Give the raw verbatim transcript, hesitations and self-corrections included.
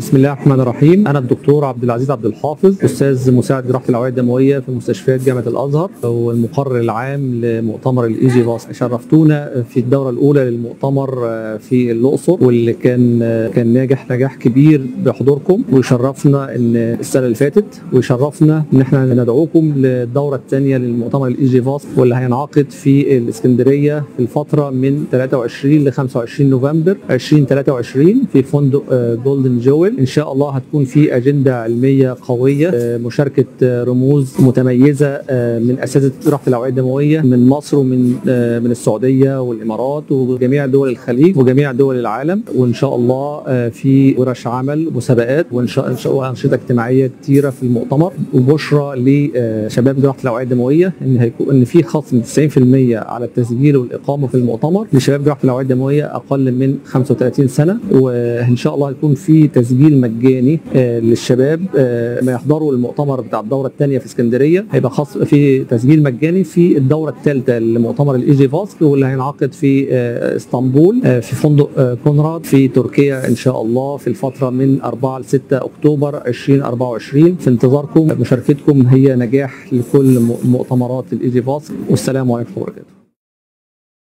بسم الله الرحمن الرحيم. انا الدكتور عبد العزيز عبد الحافظ، استاذ مساعد جراحه الاوعيه الدمويه في مستشفيات جامعه الازهر والمقرر العام لمؤتمر الاي جي فاس. شرفتونا في الدوره الاولى للمؤتمر في الاقصر، واللي كان كان ناجح نجاح كبير بحضوركم، ويشرفنا ان السنه اللي فاتت، ويشرفنا ان احنا ندعوكم للدوره الثانيه للمؤتمر الاي جي فاس، واللي هينعقد في الاسكندريه في الفتره من ثلاثة وعشرين ل خمسة وعشرين نوفمبر ألفين وثلاثة وعشرين في فندق جولدن جويل. ان شاء الله هتكون في اجنده علميه قويه، مشاركه رموز متميزه من اساتذه جراحه الاوعيه الدمويه من مصر ومن من السعوديه والامارات وجميع دول الخليج وجميع دول العالم. وان شاء الله في ورش عمل مسابقات وانشطه اجتماعيه كثيره في المؤتمر، وبشرى لشباب جراحه الاوعيه الدمويه ان هيكون ان في خصم تسعين في المية على التسجيل والاقامه في المؤتمر لشباب جراحه الاوعيه الدمويه اقل من خمسة وثلاثين سنه. وان شاء الله هيكون في تسجيل مجاني للشباب ما يحضروا المؤتمر بتاع الدوره الثانيه في اسكندريه. هيبقى خاص في تسجيل مجاني في الدوره الثالثه لمؤتمر الاي جي فاس، واللي هينعقد في اسطنبول في فندق كونراد في تركيا ان شاء الله في الفتره من أربعة ل ستة اكتوبر ألفين وأربعة وعشرين. في انتظاركم، مشاركتكم هي نجاح لكل مؤتمرات الاي جي فاس، والسلام عليكم ورحمه الله وبركاته.